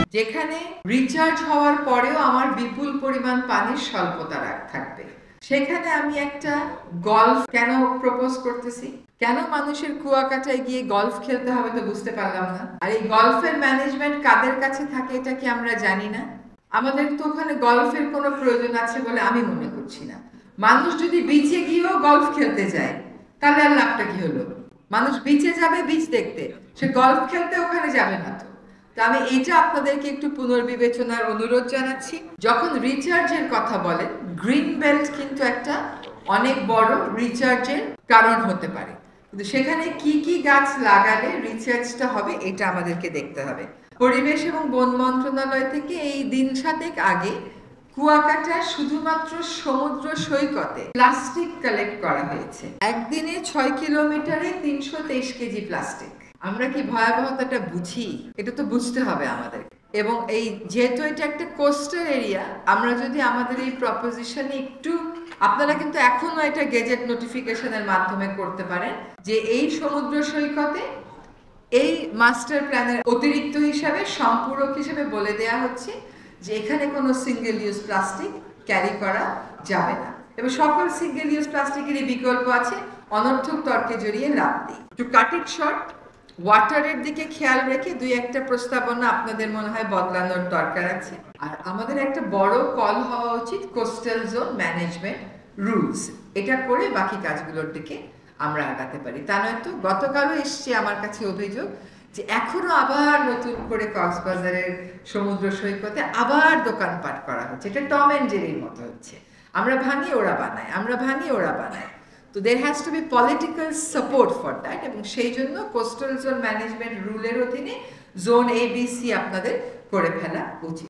যেখানে রিচার্জ হওয়ার পরেও আমার বিপুল পরিমাণ পানির স্বল্পতা থাকবে। সেখানে আমি একটা গলফ কেন প্রপোজ করতেছি? কেন মানুষের কুয়াকাটায় গিয়ে গলফ খেলতে হবে তো বুঝতে পারলাম না। আর এই গলফের ম্যানেজমেন্ট কাদের কাছে থাকে এটা কি আমরা জানি না? আমাদের তো ওখানে গলফের কোনো প্রয়োজন আছে বলে আমি মনে করছি না। মানুষ যদি বিচে গিয়েও গলফ খেলতে যায় তাহলে আর লাভটা কি হলো? মানুষ বিচে যাবে বিচ দেখতে, সে গলফ খেলতে ওখানে যাবে না। তো আমি এইটা আপনাদেরকে একটু পুনর্বিবেচনার অনুরোধ জানাচ্ছি। যখন রিচার্জের কথা বলেন, গ্রিন বেল্ট কিন্তু একটা অনেক বড় রিচার্জের কারণ হতে পারে, কিন্তু সেখানে কি কি গাছ লাগালে রিচার্জটা হবে এটা আমাদেরকে দেখতে হবে। পরিবেশ এবং বন মন্ত্রণালয় থেকে এই দিন 7 আগে কুয়াকাটায় শুধুমাত্র সমুদ্র সৈকতে প্লাস্টিক কালেক্ট করা হয়েছে। একদিনে 6 কিলোমিটারে 323 কেজি প্লাস্টিক। আমরা কি ভয়াবহতাটা বুঝি? এটা তো বুঝতে হবে আমাদের। এবং এই যেহেতু এটা একটা কোস্টাল এরিয়া, আমরা যদি আমাদের এই প্রপোজিশনে একটু, আপনারা কিন্তু এখনো এটা গেজেট নোটিফিকেশনের মাধ্যমে করতে পারেন যে এই সমুদ্র সৈকতে এই মাস্টার প্ল্যানের অতিরিক্ত হিসাবে সম্পূরক হিসেবে বলে দেয়া হচ্ছে যে এখানে কোনো সিঙ্গেল ইউজ প্লাস্টিক ক্যারি করা যাবে না, এবং সকল সিঙ্গেল ইউজ প্লাস্টিকেরই বিকল্প আছে। অনর্থক তর্কে জড়িয়ে লাভ নেই। টু কাট ইট শর্ট, ওয়াটারের দিকে খেয়াল রেখে 2-1টা প্রস্তাবনা আপনাদের মনে হয় বদলানোর দরকার আছে। আর আমাদের একটা বড় কল হওয়া উচিত কোস্টাল জোন ম্যানেজমেন্ট রুলস, এটা করে বাকি কাজগুলোর দিকে আমরা আগাতে পারি। তা নয়তো গতকালও এসছে আমার কাছে অভিযোগ যে এখনো আবার নতুন করে কক্সবাজারের সমুদ্র সৈকতে আবার দোকানপাট করা হচ্ছে। এটা টম অ্যান্ড জেরির মতো হচ্ছে, আমরা ভাঙি ওরা বানায়, আমরা ভাঙি ওরা বানায়। তো there has to be political support for that, এবং সেই জন্য কোস্টাল জোন ম্যানেজমেন্ট রুলের অধীনে জোন ABC আপনাদের করে ফেলা উচিত।